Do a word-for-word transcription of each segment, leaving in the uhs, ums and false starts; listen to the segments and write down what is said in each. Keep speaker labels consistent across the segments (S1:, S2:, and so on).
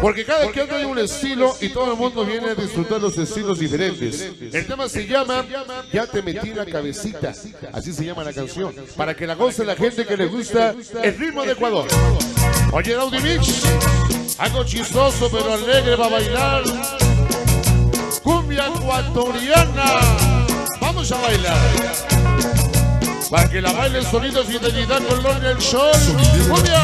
S1: Porque cada quien hay un estilo y todo el mundo viene a disfrutar los estilos diferentes. El tema se llama Ya te metí la cabecita. Así se llama la canción. Para que la goce la gente que le gusta el ritmo de Ecuador. Oye, Daudi Mix, algo chistoso pero alegre va a bailar. Cumbia ecuatoriana. Vamos a bailar. Para que la baile el sonido Fidelidad con Lord del Sol. ¡Cumbia!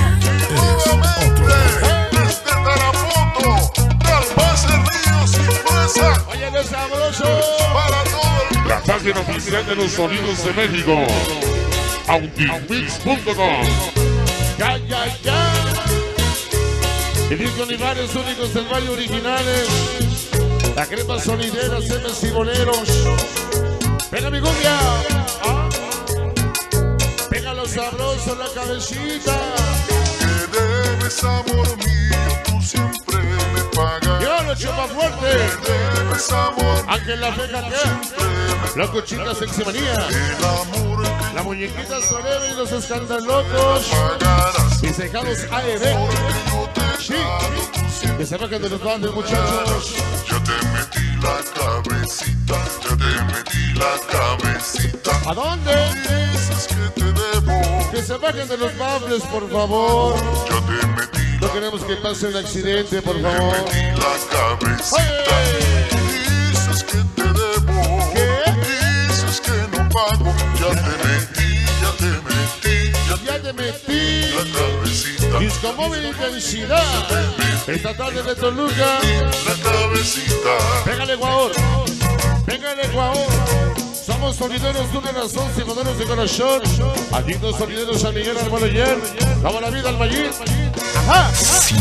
S2: Desde Tarapoto, Calpase, Ríos y Fresa.
S1: Oye, qué sabroso.
S2: Para todo el...
S3: La página oficial de los sonidos de México, Autimix punto com.
S1: Ya, ya, ya. El disco Olivares, únicos del Valle originales. La crema sonidera, semes y boleros. Venga mi cumbia. Ah. Venga lo sabroso, la cabecita.
S2: Que debes, amor mío, tú siempre me pagas.
S1: Yo lo chupa fuerte.
S2: Que debes, amor,
S1: Ángel La Feca, ¿qué? Loco, chicas, sexy manía.
S2: el amor que
S1: La muñequita Sorebe y los escandalocos.
S2: pagarás.
S1: Mis dejados A E B.
S2: Yo te he
S1: Sí.
S2: dado, tú siempre
S1: Que se bajen de los bandos, muchachos.
S2: yo te metí la cabecita, yo te metí la cabecita.
S1: ¿A dónde?
S2: Dices que te debo,
S1: Que se bajen de los bables, por favor.
S2: yo te metí
S1: No
S2: la,
S1: queremos que pase un accidente, por
S2: te
S1: favor.
S2: metí la cabecita.
S1: ¡Ay!
S2: Dices que te debo,
S1: ¿Qué?
S2: dices que no pago. Ya te metí, ya te metí, ya te
S1: Ya te metí.
S2: la cabecita,
S1: Disco móvil intensidad. Esta tarde de Toluca.
S2: la cabecita.
S1: Pégale, Ecuador. Pégale, Ecuador. Somos sonideros de una razón, simoneros de corazón. Adictos sonideros San Miguel al Baloyer. Como la vida al Mayín. Ajá.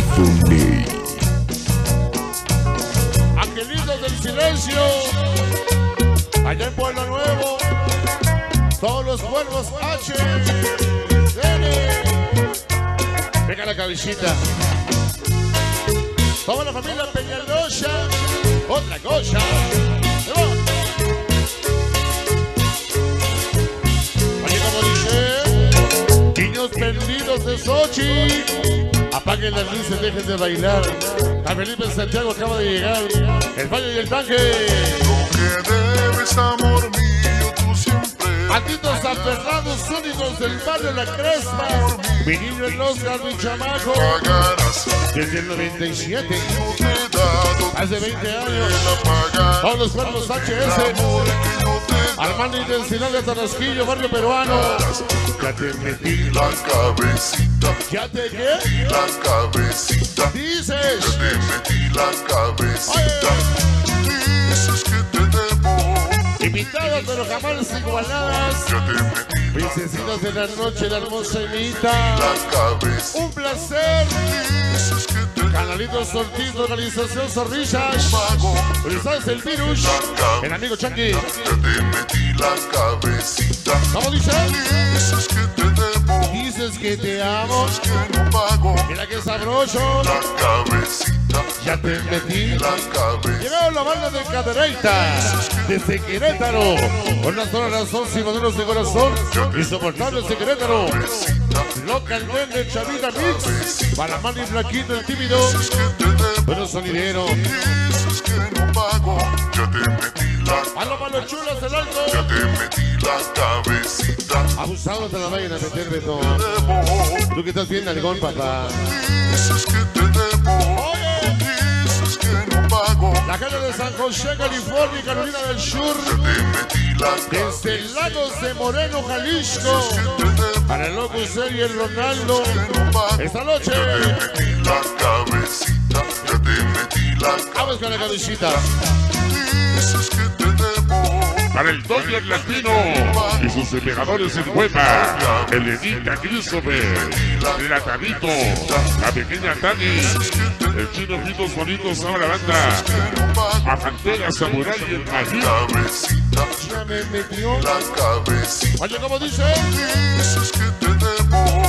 S1: Angelitos del silencio. Allá en Pueblo Nuevo. Todos los pueblos H. Dele. Venga la cabecita. Toda la familia Peñalosa. Otra cosa. Oye, como dice, niños perdidos de Sochi, apaguen las luces, dejen de bailar. A Felipe Santiago acaba de llegar. El baño y el tanque.
S2: Lo que debes, amor mío, tú siempre
S1: Malditos aferrados únicos del barrio La Crespa. Mi niño el Oscar, mi chamaco.
S2: pagarás.
S1: Desde el noventa y siete,
S2: Yo te he dado,
S1: hace veinte años.
S2: la pagarás.
S1: Todos los pueblos H S.
S2: Amor que yo te he dado,
S1: Armando Intensidad de Tarasquillo, barrio peruano.
S2: ya te metí la cabecita,
S1: ¿Ya te qué?
S2: la cabecita.
S1: Dices.
S2: Ya te metí la cabecita. Dices que te debo,
S1: Invitadas pero jamás igualadas.
S2: ya te metí
S1: Princesitas de la noche, la hermosa Emita.
S2: la cabecita.
S1: Un placer.
S2: Dices que te
S1: Canalitos Ortiz, organización Zorrillas.
S2: pago,
S1: Frisadas el virus. El amigo Chanqui.
S2: ya te metí la cabecita.
S1: ¿Cómo dice?
S2: Dices que te debo,
S1: Dices que te amo.
S2: que no pago.
S1: Mira que sabroso.
S2: La cabecita,
S1: Ya te metí.
S2: la cabecita.
S1: Llegaron la banda de Cadereyta, desde Querétaro, con una sola razón, simoneros de corazón, insoportables de Querétaro, localmente Chavita Mix, para Manny Blanquito el tímido,
S2: Dices que te debo,
S1: pero sonidero,
S2: dices que no pago. Ya te metí la,
S1: a los malos chulas del alto,
S2: ya te metí la cabecita.
S1: abusados de la vaina a meter Beto.
S2: Debo,
S1: Tú que estás bien algón, papá.
S2: dices que te debo,
S1: Oye,
S2: dices que no pago.
S1: la calle de San José, California, Carolina del Sur,
S2: Ya te metí la
S1: desde Lagos de Moreno, Jalisco,
S2: te debo,
S1: para el loco y el Ronaldo,
S2: que no pago.
S1: esta noche.
S2: Ya te metí la cabecita, ya te metí la cabecita.
S1: Vamos con la cabecita.
S2: Dices que te debo,
S3: Para el Douglas Latino y sus emperadores en Huepa, Elenita Christopher, Platadito, la pequeña Tani, el chino Pitos Bonitos, ahora la banda, Majantera Samurai y el Mají.
S2: cabecita,
S1: Ya me metió.
S2: la cabecita.
S1: Oye, como dice,
S2: Dices que te debo,
S1: Dios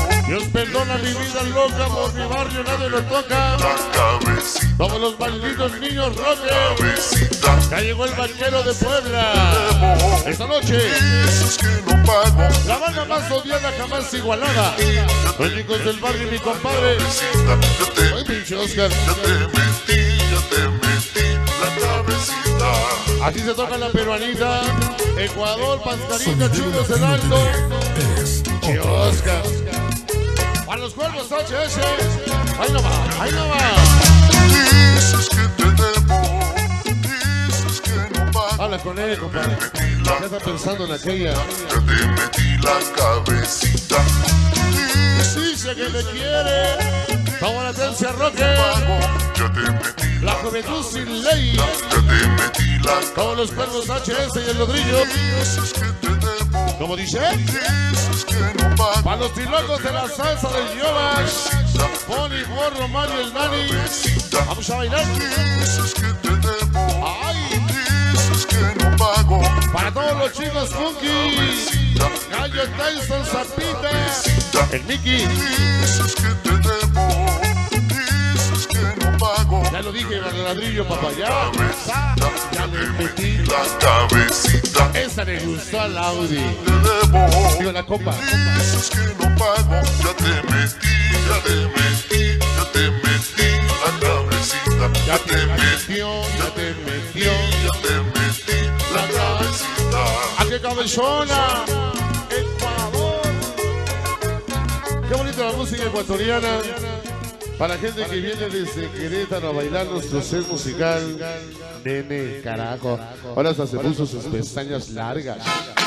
S1: Perdona mi vida loca, por mi barrio nadie lo toca.
S2: La cabecita,
S1: Como los malditos niños rockers.
S2: cabecita,
S1: Ya llegó el banquero de Puebla. Esta noche,
S2: dices que no pago.
S1: la banda más odiada jamás igualada. Los chicos del barrio y mi compadre.
S2: Cabecita, yo te,
S1: Ay, pinche Oscar.
S2: ya te metí, ya te metí la cabecita.
S1: Así se toca la peruanita. Ecuador, Pascarita, Chulos, el Alto. Pinche Oscar. Para los cuervos H S. Ahí no va, ahí no va.
S2: Dices que te debo, dices que no pago.
S1: Habla con él, compadre. Ya está pensando en aquella.
S2: Ya te metí la cabecita.
S1: Dice que me quiere. Como la Tencia Roque.
S2: Pago, ya te metí
S1: La juventud sin ley.
S2: ya te metí la
S1: Como los cuervos H S y el Rodrillo.
S2: dices que te debo,
S1: Como dice.
S2: dices que no pago.
S1: Para los trilocos de la salsa del Yomash. Pony, Borro, Mario, el Nani. Vamos a bailar.
S2: Dices que te debo,
S1: Ay.
S2: dices que no pago.
S1: Para todos los chicos funky. Gallo Tyson, Zapita. El Mickey.
S2: Dices que te debo, dices que no pago.
S1: Ya lo dije, el ladrillo, papá. Ya. Ya le metí.
S2: La cabecita
S1: Esa le gustó al Audi.
S2: te debo.
S1: Digo, la copa.
S2: Dices que no pago, ya te metí, ya te metí, ya te metí la cabecita,
S1: Ya te metió, ya te metió.
S2: ya te metí la cabecita.
S1: ¡A qué cabezona! Ecuador. Qué bonita la música ecuatoriana. Para gente que viene desde Querétaro a bailar nuestro set musical. Nene, carajo. Ahora hasta se puso sus pestañas largas.